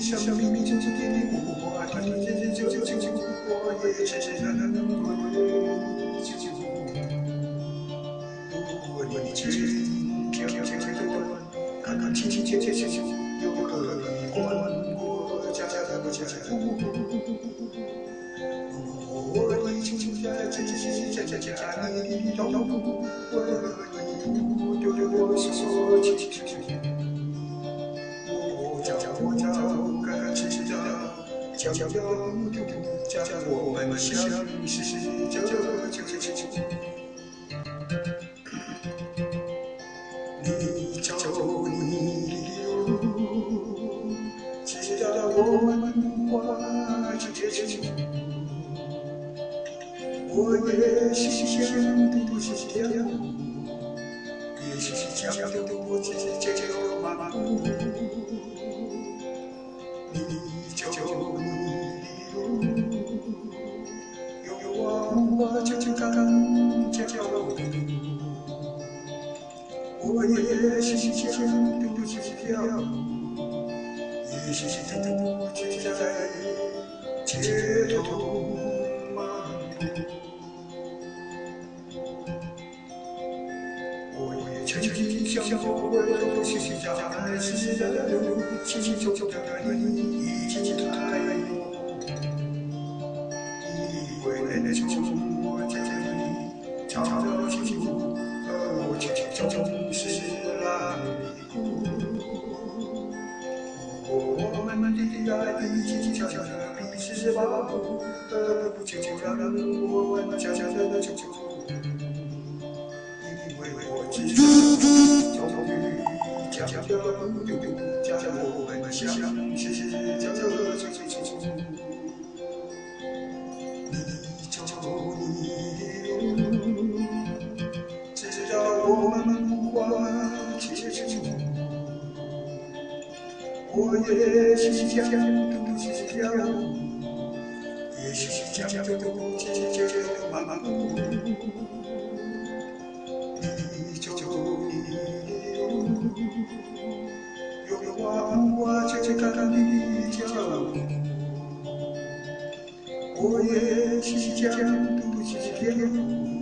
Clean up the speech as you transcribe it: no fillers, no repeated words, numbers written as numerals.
生命就是给你我，你就我也是我你轻飘飘的我，看看清清切切有个你关过家的不家我已经在家你到我丢我所情我叫感知着叫叫我们相识就你走你留，直到我们花结成。我也许想不是这样，也许想的我自己就麻木。你走你留，有我就刚交流。我也许想不是这样，也许想不自在街头漫步。我也曾经想过，我是在世的路，心中的你已经太多。你回来的从我这里找到幸福，而我却总是拉你哭。我们的爱已经悄悄地彼此保护，不久让我们悄悄地走出。我知道，终于将要将我们相识就你走你留，直到我们花结成。我也许想不是这样，也许想不是慢慢你走你留，有我就看你脚步。我也许想不是这样。